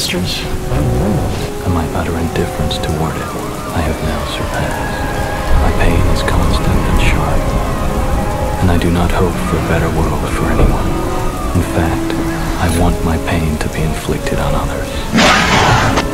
mistress, and my utter indifference toward it, I have now surpassed. My pain is constant and sharp, and I do not hope for a better world for anyone. In fact, I want my pain to be inflicted on others.